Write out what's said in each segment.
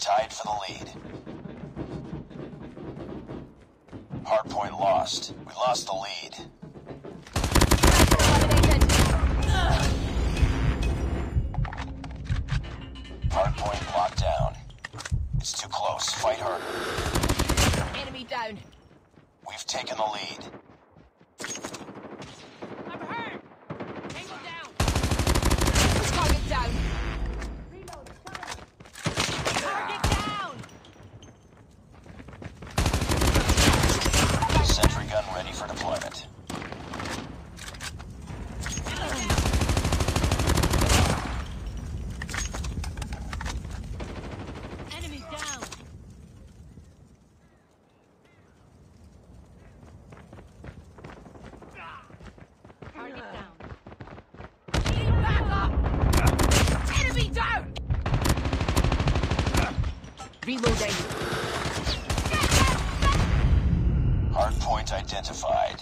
tied for the lead. Hardpoint lost. We lost the lead. Hardpoint locked down. It's too close. Fight harder. Enemy down. We've taken the lead. I'm hurt. Tango down. Target down. Reload. Target down. Sentry gun ready for deployment. Enemy down. Target down. Need backup. Enemy down. Reloading. Hardpoint identified.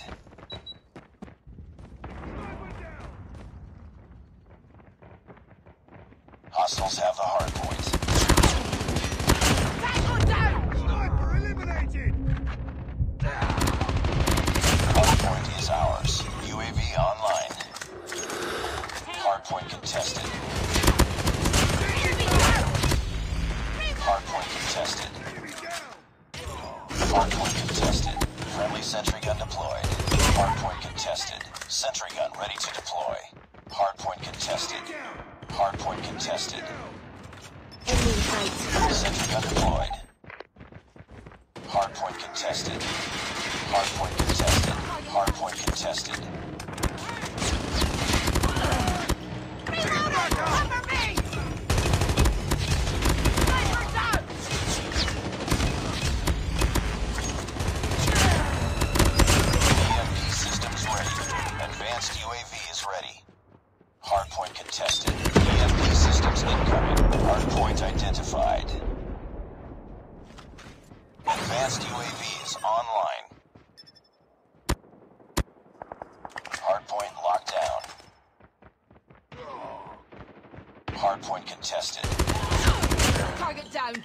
Hostiles have the hardpoint. Tango down. Sniper eliminated! Hardpoint is ours. UAV online. Hardpoint contested. Enemy down. Hardpoint contested. Enemy down! Hardpoint contested. Friendly sentry gun deployed. Hardpoint contested. Sentry gun ready to deploy. Hardpoint contested. Hardpoint contested. Enemy in sight. Sentry gun deployed. Hardpoint contested. Hardpoint contested. Hardpoint contested. Reloading. Cover me. Sniper down. EMP systems ready. Advanced UAV is ready. Hardpoint contested. EMP systems incoming. Hardpoint identified. Advanced UAV is online. Hardpoint locked down. Hardpoint contested. Target down.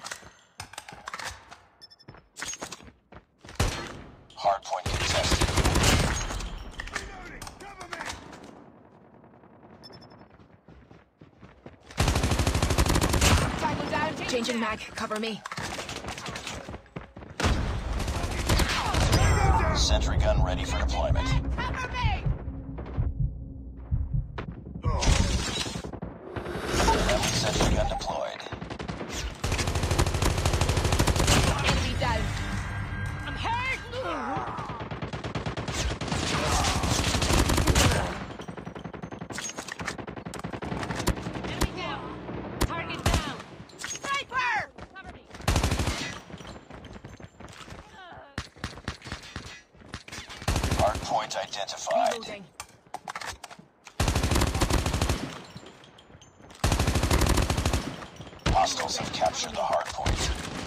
Hardpoint contested. Reloading! Cover me! Tango down. Changing mag. Cover me. Sentry gun ready for deployment. Cover me. Friendly sentry gun deployed. Enemy down. I'm hurt. Enemy down. Target down. Sniper. Cover me. Hardpoint identified. Reloading. Hostiles have captured the hardpoint.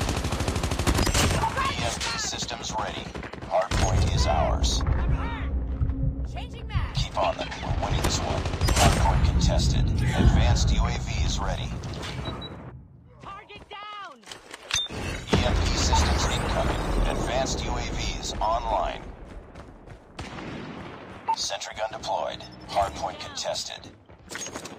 EMP systems ready. Hardpoint is ours. I'm hurt. Changing mag. Keep on them. We're winning this one. Hardpoint contested. Advanced UAV is ready. Target down. EMP systems incoming. Advanced UAV is online. Sentry gun deployed. Hardpoint contested.